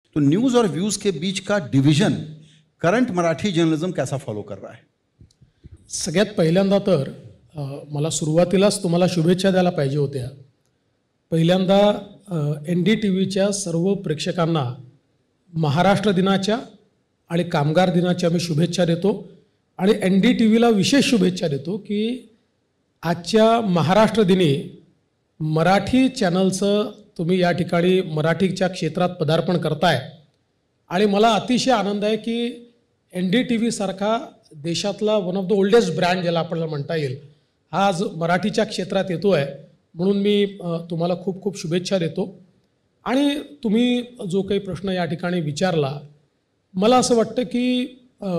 तो न्यूज़ और व्यूज़ के बीच का डिवीजन करंट मराठी जर्नलिज्म कैसा फॉलो कर रहा है? सगळ्यात पहिल्यांदा तर मला सुरुवातीलाच तुम्हाला शुभेच्छा द्यायला पाहिजे होत्या. पहिल्यांदा NDTVच्या सर्व प्रेक्षकांना महाराष्ट्र दिनाच्या आणि कामगार दिनाच्या मी शुभेच्छा देतो. आणि NDTVला विशेष शुभेच्छा देतो की आजच्या महाराष्ट्र दिनी मराठी चॅनलचं तुम्ही या ठिकाणी मराठीच्या क्षेत्रात पदार्पण करताय. आणि मला अतिशय आनंद आहे की NDTV सारखा देशातला one of the oldest brand ज्याला आपल्याला म्हणता येईल हा आज मराठीच्या क्षेत्रात येतो आहे. म्हणून मी तुम्हाला खूप खूप शुभेच्छा देतो. आणि तुम्ही जो काही प्रश्न या ठिकाणी विचारला, मला असं वाटतं की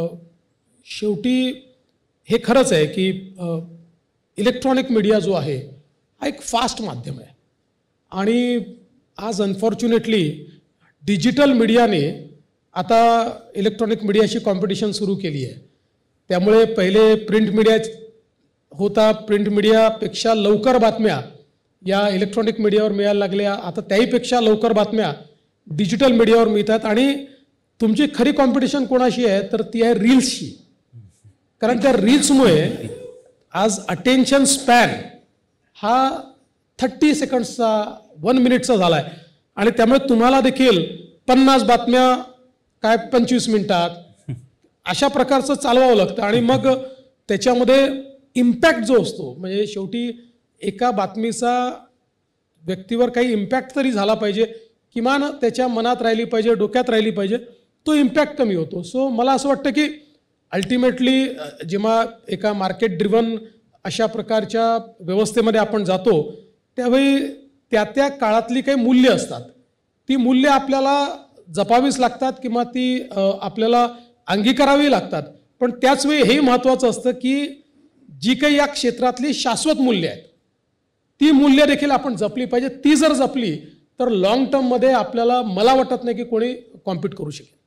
शेवटी हे खरंच आहे की इलेक्ट्रॉनिक मीडिया जो आहे हा एक फास्ट माध्यम आहे. आणि आज अनफॉर्च्युनेटली डिजिटल मीडियाने आता इलेक्ट्रॉनिक मीडियाशी कॉम्पिटिशन सुरू केली आहे. त्यामुळे पहिले प्रिंट मीडिया होता, प्रिंट मीडियापेक्षा लवकर बातम्या या इलेक्ट्रॉनिक मीडियावर मिळायला लागल्या. आता त्याहीपेक्षा लवकर बातम्या डिजिटल मीडियावर मिळतात. आणि तुमची खरी कॉम्पिटिशन कोणाशी आहे तर ती आहे रील्सशी. कारण त्या रील्समुळे आज अटेन्शन स्पॅन हा 30 सेकंड्सचा 1 मिनिटचा झाला आहे. आणि त्यामुळे तुम्हाला देखील 50 बातम्या काय 25 मिनिटात अशा प्रकारचं चालवावं लागतं. आणि मग त्याच्यामध्ये इम्पॅक्ट जो असतो म्हणजे शेवटी एका बातमीचा व्यक्तीवर काही इम्पॅक्ट तरी झाला पाहिजे, किमान त्याच्या मनात राहिली पाहिजे, डोक्यात राहिली पाहिजे, तो इम्पॅक्ट कमी होतो. सो मला असं वाटतं की अल्टिमेटली जेव्हा एका मार्केट ड्रिव्हन अशा प्रकारच्या व्यवस्थेमध्ये आपण जातो त्यावेळी त्या काळातली काही मूल्य असतात, ती मूल्य आपल्याला जपावीच लागतात किंवा ती आपल्याला अंगीकारावी लागतात. पण त्याचवेळी हे महत्त्वाचं असतं की जी काही या क्षेत्रातली शाश्वत मूल्य आहेत ती मूल्य देखील आपण जपली पाहिजे. ती जर जपली तर लॉंग टर्ममध्ये आपल्याला मला वाटत नाही की कोणी कॉम्पीट करू शकेल.